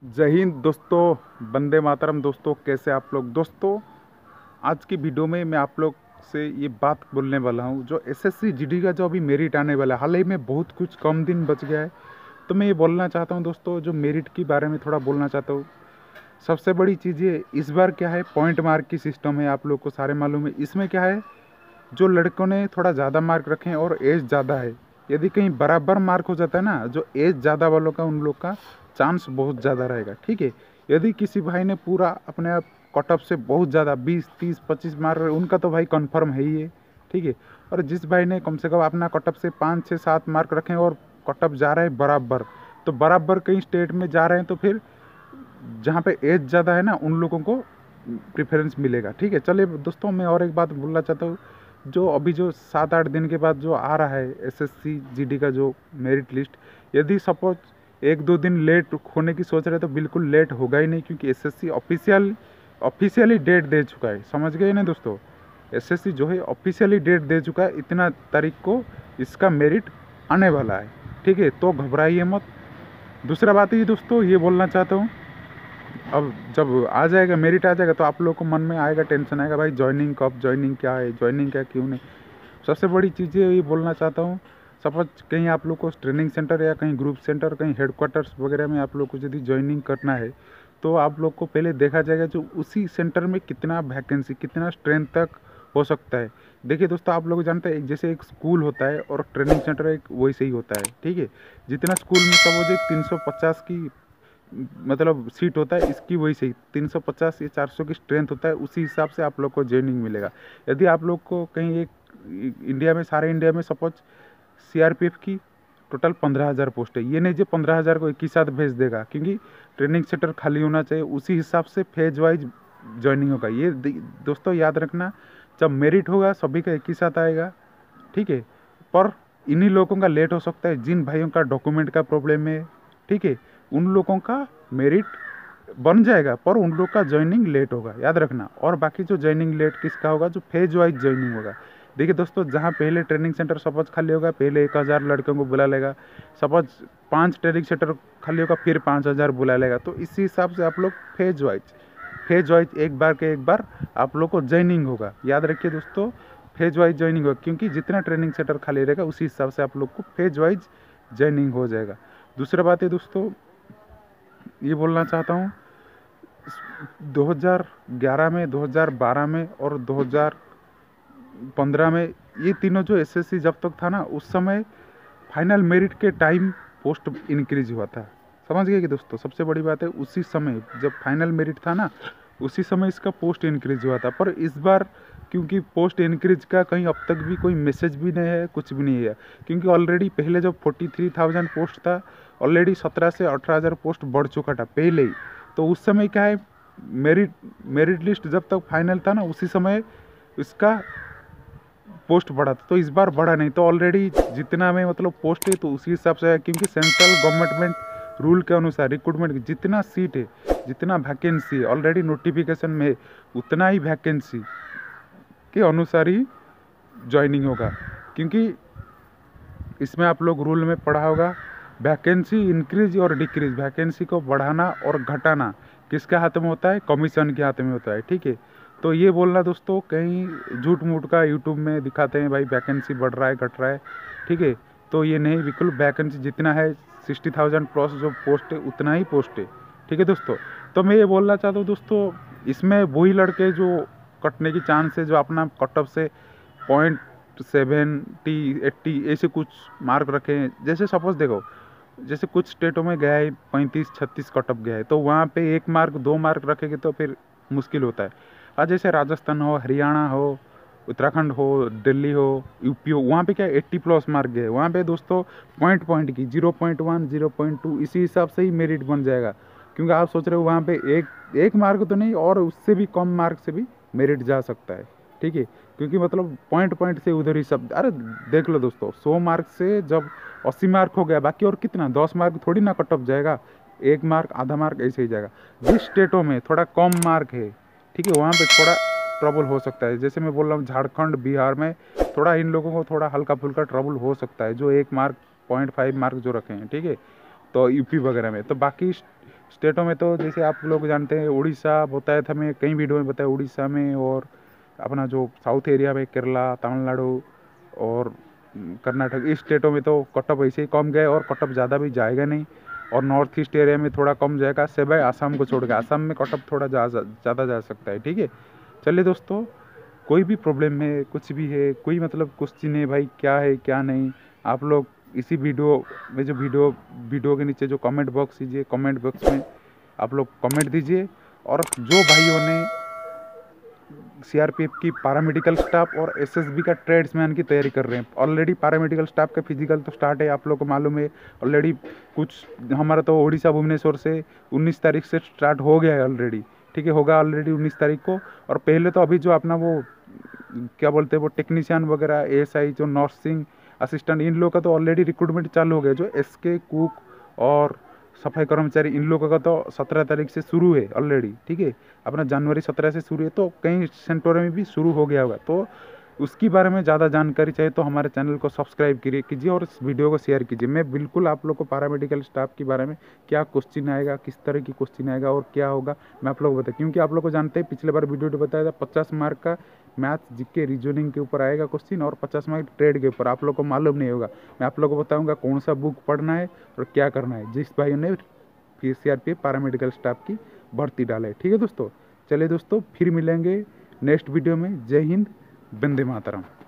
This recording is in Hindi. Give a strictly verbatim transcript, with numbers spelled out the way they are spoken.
जय हिंद दोस्तों, वंदे मातरम दोस्तों। कैसे आप लोग दोस्तों? आज की वीडियो में मैं आप लोग से ये बात बोलने वाला हूँ, जो एसएससी जीडी का जो अभी मेरिट आने वाला है, हाल ही में बहुत कुछ कम दिन बच गया है। तो मैं ये बोलना चाहता हूँ दोस्तों, जो मेरिट के बारे में थोड़ा बोलना चाहता हूँ। सबसे बड़ी चीज़ ये इस बार क्या है, पॉइंट मार्क की सिस्टम है, आप लोग को सारे मालूम है। इसमें क्या है, जो लड़कों ने थोड़ा ज़्यादा मार्क रखे हैं और एज ज़्यादा है, यदि कहीं बराबर मार्क हो जाता है ना, जो एज ज़्यादा वालों का, उन लोग का चांस बहुत ज़्यादा रहेगा। ठीक है, यदि किसी भाई ने पूरा अपने आप कट ऑफ से बहुत ज़्यादा बीस तीस पच्चीस मार्क, उनका तो भाई कन्फर्म है ही है। ठीक है, और जिस भाई ने कम से कम अपना कट ऑफ से पाँच छः सात मार्क रखे और कट ऑफ जा रहा है बराबर, तो बराबर कहीं स्टेट में जा रहे हैं, तो फिर जहाँ पे एज ज़्यादा है ना, उन लोगों को प्रेफरेंस मिलेगा। ठीक है, चलिए दोस्तों, मैं और एक बात बोलना चाहता हूँ। जो अभी जो सात आठ दिन के बाद जो आ रहा है एसएससी जीडी का जो मेरिट लिस्ट, यदि सपोज एक दो दिन लेट होने की सोच रहे हैं, तो बिल्कुल लेट होगा ही नहीं, क्योंकि एसएससी ऑफिशियल ऑफिशियली डेट दे चुका है। समझ गए ना दोस्तों? एसएससी जो है ऑफिशियली डेट दे चुका है, इतना तारीख को इसका मेरिट आने वाला है। ठीक है, तो घबराइए मत। दूसरा बात ये दोस्तों, ये बोलना चाहता हूँ, अब जब आ जाएगा मेरिट आ जाएगा, तो आप लोगों को मन में आएगा, टेंशन आएगा, भाई ज्वाइनिंग कब, ज्वाइनिंग क्या है, ज्वाइनिंग क्या क्यों नहीं। सबसे बड़ी चीज़ ये बोलना चाहता हूँ, सपोज कहीं आप लोग को ट्रेनिंग सेंटर या कहीं ग्रुप सेंटर, कहीं हेडक्वार्टर्स वगैरह में आप लोग को यदि ज्वाइनिंग करना है, तो आप लोग को पहले देखा जाएगा जो उसी सेंटर में कितना वैकेंसी, कितना स्ट्रेंथ तक हो सकता है। देखिए दोस्तों, आप लोग जानते हैं, जैसे एक स्कूल होता है और ट्रेनिंग सेंटर एक वैसे ही होता है। ठीक है, जितना स्कूल में सपोज एक तीन सौ पचास की मतलब सीट होता है, इसकी वही से तीन सौ पचास या चार सौ की स्ट्रेंथ होता है, उसी हिसाब से आप लोग को ज्वाइनिंग मिलेगा। यदि आप लोग को कहीं एक इंडिया में, सारे इंडिया में सपोज सीआरपीएफ की टोटल पंद्रह हज़ार पोस्ट है, ये नहीं जो पंद्रह हज़ार को एक ही साथ भेज देगा, क्योंकि ट्रेनिंग सेंटर खाली होना चाहिए, उसी हिसाब से फेज वाइज ज्वाइनिंग होगा। ये दोस्तों याद रखना, जब मेरिट होगा सभी का एक ही साथ आएगा। ठीक है, पर इन्हीं लोगों का लेट हो सकता है, जिन भाइयों का डॉक्यूमेंट का प्रॉब्लम है। ठीक है, उन लोगों का मेरिट बन जाएगा, पर उन लोग का ज्वाइनिंग लेट होगा, याद रखना। और बाकी जो ज्वाइनिंग लेट किसका होगा, जो फेज वाइज ज्वाइनिंग होगा। देखिए दोस्तों, जहाँ पहले ट्रेनिंग सेंटर सपोज खाली होगा, पहले एक हज़ार लड़कों को बुला लेगा। सपोज पांच ट्रेनिंग सेंटर खाली होगा, फिर पाँच हज़ार बुला लेगा। तो इसी हिसाब से आप लोग फेज वाइज फेज वाइज एक बार के एक बार आप लोग को ज्वाइनिंग होगा। याद रखिए दोस्तों, फेज वाइज ज्वाइनिंग होगा, क्योंकि जितना ट्रेनिंग सेंटर खाली रहेगा, उसी हिसाब से आप लोग को फेज वाइज ज्वाइनिंग हो जाएगा। दूसरा बात है दोस्तों, ये बोलना चाहता हूँ, दो हज़ार ग्यारह में, दो हज़ार बारह में और दो हज़ार पंद्रह में, ये तीनों जो एसएससी जब तक था ना, उस समय फाइनल मेरिट के टाइम पोस्ट इंक्रीज हुआ था। समझ गए कि दोस्तों? सबसे बड़ी बात है, उसी समय जब फाइनल मेरिट था ना, उसी समय इसका पोस्ट इंक्रीज हुआ था। पर इस बार क्योंकि पोस्ट इंक्रीज का कहीं अब तक भी कोई मैसेज भी नहीं है, कुछ भी नहीं है, क्योंकि ऑलरेडी पहले जब फोर्टी थ्री थाउजेंड पोस्ट था, ऑलरेडी सत्रह से अठारह हज़ार पोस्ट बढ़ चुका था पहले ही। तो उस समय क्या है, मेरिट मेरिट लिस्ट जब तक फाइनल था ना, उसी समय इसका पोस्ट बढ़ा था। तो इस बार बढ़ा नहीं, तो ऑलरेडी जितना में मतलब पोस्ट है, तो उसी हिसाब से है, क्योंकि सेंट्रल गवर्नमेंट रूल के अनुसार रिक्रूटमेंट की जितना सीट है, जितना वैकेंसी है ऑलरेडी नोटिफिकेशन में, उतना ही वैकेंसी के अनुसार ही ज्वाइनिंग होगा। क्योंकि इसमें आप लोग रूल में पढ़ा होगा, वैकेंसी इंक्रीज और डिक्रीज, वैकेंसी को बढ़ाना और घटाना किसके हाथ में होता है? कमीशन के हाथ में होता है। ठीक है, तो ये बोलना दोस्तों, कहीं झूठ मूठ का यूट्यूब में दिखाते हैं भाई वैकेंसी बढ़ रहा है, घट रहा है। ठीक है, तो ये नहीं, बिल्कुल वैकेंसी जितना है, सिक्सटी थाउजेंड प्लस जो पोस्ट है, उतना ही पोस्ट है। ठीक है दोस्तों, तो मैं ये बोलना चाहता हूँ दोस्तों, इसमें वही लड़के जो कटने की चांस है, जो अपना कट ऑफ से पॉइंट सेवेंटी एट्टी ऐसे कुछ मार्क रखे हैं। जैसे सपोज देखो, जैसे कुछ स्टेटों में गया है पैंतीस छत्तीस कट ऑफ गया है, तो वहाँ पे एक मार्क दो मार्क रखेंगे तो फिर मुश्किल होता है। आज जैसे राजस्थान हो, हरियाणा हो, उत्तराखंड हो, दिल्ली हो, यूपी हो, वहाँ पे क्या एट्टी प्लस मार्क गए, वहाँ पे दोस्तों पॉइंट पॉइंट की zero point one zero point two इसी हिसाब से ही मेरिट बन जाएगा। क्योंकि आप सोच रहे हो वहाँ पे एक एक मार्क तो नहीं, और उससे भी कम मार्क से भी मेरिट जा सकता है। ठीक है, क्योंकि मतलब पॉइंट पॉइंट से उधर ही सब, अरे देख लो दोस्तों, सौ मार्क से जब अस्सी मार्क हो गया, बाकी और कितना, दस मार्क थोड़ी ना कट ऑफ जाएगा, एक मार्क आधा मार्क ऐसे ही जाएगा। जिस स्टेटों में थोड़ा कम मार्क है, ठीक है, वहाँ पे थोड़ा ट्रबल हो सकता है। जैसे मैं बोल रहा हूँ, झारखंड बिहार में थोड़ा इन लोगों को थोड़ा हल्का फुल्का ट्रबल हो सकता है, जो एक मार्क पॉइंट फाइव मार्क जो रखे हैं। ठीक है, तो यूपी वगैरह में। तो बाकी स्टेटों में तो जैसे आप लोग जानते हैं, उड़ीसा बताया था मैं कई वीडियो में बताया, उड़ीसा में और अपना जो साउथ एरिया में केरला, तमिलनाडु और कर्नाटक, इस स्टेटों में तो कट ऑफ ऐसे ही कम गए और कट ऑफ ज़्यादा भी जाएगा नहीं। और नॉर्थ ईस्ट एरिया में थोड़ा कम जाएगा, सिवाय आसाम को छोड़ के। आसाम में कट ऑफ थोड़ा ज़्यादा जा सकता है, ठीक है। चलिए दोस्तों, कोई भी प्रॉब्लम है, कुछ भी है, कोई मतलब क्वेश्चन है भाई, क्या है क्या नहीं, आप लोग इसी वीडियो में जो वीडियो वीडियो के नीचे जो कमेंट बॉक्स दीजिए, कमेंट बॉक्स में आप लोग कमेंट दीजिए। और जो भाइयों ने सीआरपीएफ की पैरामेडिकल स्टाफ और एसएसबी का ट्रेड्समैन की तैयारी कर रहे हैं, ऑलरेडी पैरामेडिकल स्टाफ का फिजिकल तो स्टार्ट है, आप लोग को मालूम है ऑलरेडी। कुछ हमारा तो उड़ीसा भुवनेश्वर से उन्नीस तारीख से स्टार्ट हो गया है ऑलरेडी, ठीक है, होगा ऑलरेडी उन्नीस तारीख को। और पहले तो अभी जो अपना वो क्या बोलते हैं वो टेक्नीशियन वगैरह, एएसआई, जो नर्सिंग असिस्टेंट, इन लोगों का तो ऑलरेडी रिक्रूटमेंट चालू हो गया। जो एसके कुक और सफाई कर्मचारी, इन लोगों का तो सत्रह तारीख से शुरू है ऑलरेडी, ठीक है, अपना जनवरी सत्रह से शुरू है, तो कई सेंटरों में भी शुरू हो गया होगा। तो उसकी बारे में ज़्यादा जानकारी चाहिए तो हमारे चैनल को सब्सक्राइब करिए कीजिए और इस वीडियो को शेयर कीजिए। मैं बिल्कुल आप लोग को पैरामेडिकल स्टाफ के बारे में क्या क्वेश्चन आएगा, किस तरह की क्वेश्चन आएगा और क्या होगा, मैं आप लोग को बताया, क्योंकि आप लोग को जानते हैं पिछले बार वीडियो बताया था पचास मार्क का मैथ, जीके, रीजनिंग के ऊपर आएगा क्वेश्चन और पचास मार्क ट्रेड के ऊपर। आप लोग को मालूम नहीं होगा, मैं आप लोग को बताऊँगा कौन सा बुक पढ़ना है और क्या करना है, जिस भाई ने सीआरपीएफ पैरामेडिकल स्टाफ की भर्ती डाले, ठीक है दोस्तों। चलिए दोस्तों, फिर मिलेंगे नेक्स्ट वीडियो में। जय हिंद, वंदे मातरम।